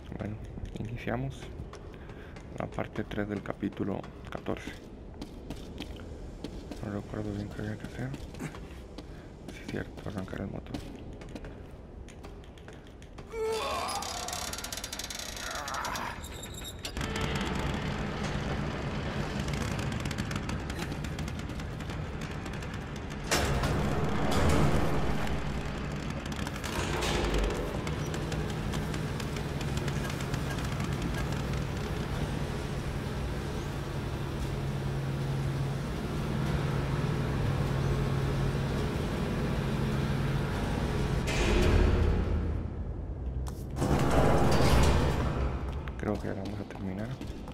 Bueno, iniciamos la parte 3 del capítulo 14. No recuerdo bien qué había que hacer. Sí, es cierto, arrancar el motor. Creo que ya vamos a terminar.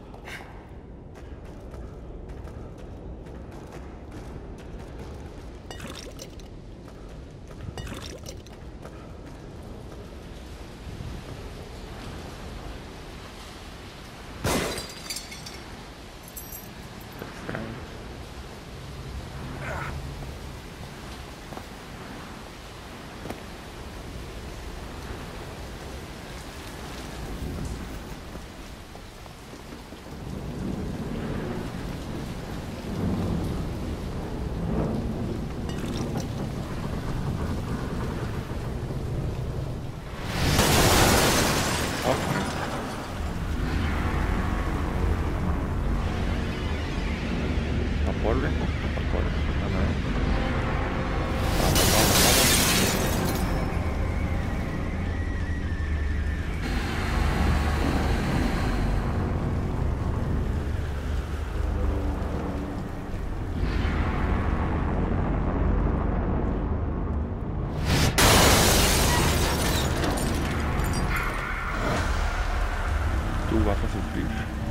Tú vas a sufrir,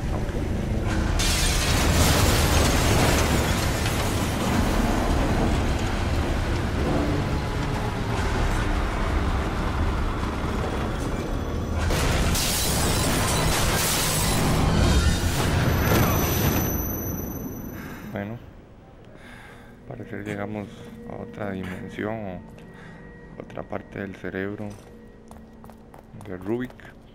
Bueno, parece que llegamos a otra dimensión o otra parte del cerebro de Rubik.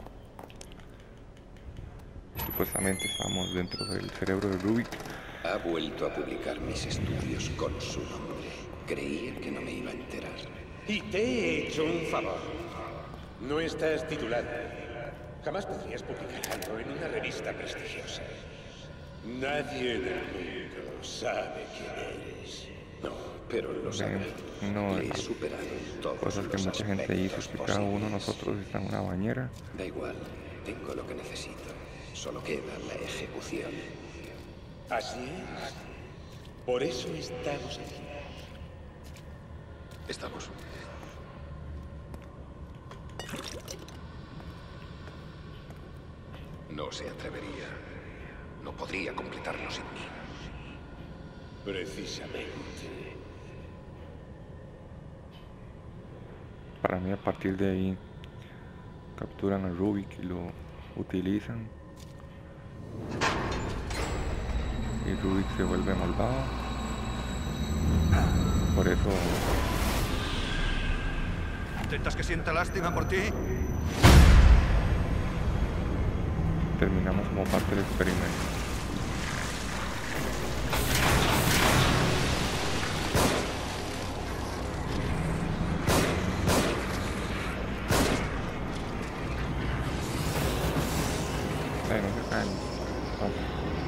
Supuestamente estamos dentro del cerebro de Rubik. Ha vuelto a publicar mis estudios con su nombre. Creía que no me iba a enterar. Y te he hecho un favor. No estás titulado. Jamás podrías publicar algo en una revista prestigiosa. Nadie en el mundo sabe quién eres. No, pero lo sabré. No, Le he superado en todos cosas que los mucha gente dice que cada uno de posibles. nosotros está en una bañera. Da igual, tengo lo que necesito. Solo queda la ejecución. Así es. Por eso estamos aquí. ¿Estamos? No se atrevería. No podría completarlo sin mí. Precisamente. Para mí, a partir de ahí, capturan a Rubik y lo utilizan. Y Rubik se vuelve malvado. Por eso ¿Intentas que sienta lástima por ti? terminamos como parte del experimento. Bueno, se caen. Vamos.